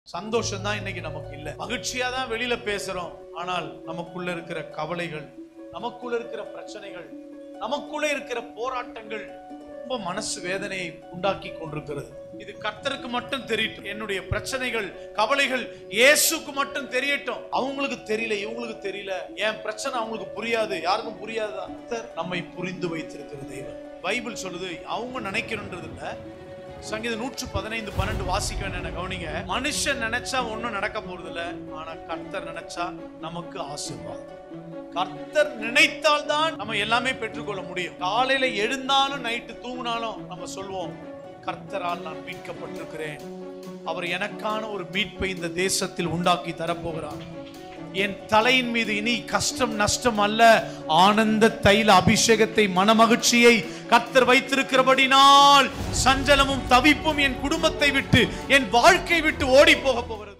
சந்தோஷம் தான் இன்னைக்கு நமக்கு இல்ல. மகிழ்ச்சியா தான் வெளியில பேசுறோம், ஆனால் நமக்குள்ள இருக்கிற கவலைகள், நமக்குள்ள இருக்கிற பிரச்சனைகள், நமக்குள்ள இருக்கிற போராட்டங்கள் ரொம்ப மனசு வேதனையை உண்டாக்கி கொண்டிருக்கிறது. இது கர்த்தருக்கு மட்டும் தெரியட்டும். என்னுடைய பிரச்சனைகள், கவலைகள் இயேசுக்கு மட்டும் தெரியட்டும். அவங்களுக்கு தெரியல, இவங்களுக்கு தெரியல, என் பிரச்சனை அவங்களுக்கு புரியாது, யாருக்கும் புரியாது. கர்த்தர் நம்மை புரிந்து வைத்திருக்கிற தெய்வம். பைபிள் சொல்லுது, அவங்க நினைக்கிறன்றது இல்ல. சங்கீதம் 115:12 வாசிக்க வேண்டிய கவனிங்க. மனுஷன் நினைச்சா ஒன்னும் நடக்க போறது இல்ல, ஆனா கர்த்தர் நினைச்சா நமக்கு ஆசீர்வாதம். கர்த்தர் நினைத்தால் தான் நம்ம எல்லாமே பெற்றுக்கொள்ள முடியும். காலையில எழுந்தாலும் நைட்டு தூங்கினாலும் நம்ம சொல்வோம், கர்த்தரால் நான் மீட்கப்பட்டிருக்கிறேன், அவர் எனக்கான ஒரு மீட்பை இந்த தேசத்தில் உண்டாக்கி தரப்போகிறார். என் தலையின் மீது இனி கஷ்டம் நஷ்டம் அல்ல, ஆனந்த தைல அபிஷேகத்தை, மனமகிழ்ச்சியை கர்த்தர் வைத்திருக்கிறபடினால் சஞ்சலமும் தவிப்பும் என் குடும்பத்தை விட்டு, என் வாழ்க்கை விட்டு ஓடி போக போகிறது.